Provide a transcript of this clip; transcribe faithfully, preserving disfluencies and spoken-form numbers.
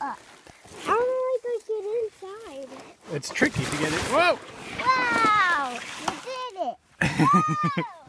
Uh, I don't know if I get inside. It's tricky to get it. Whoa! Wow! You did it! Wow.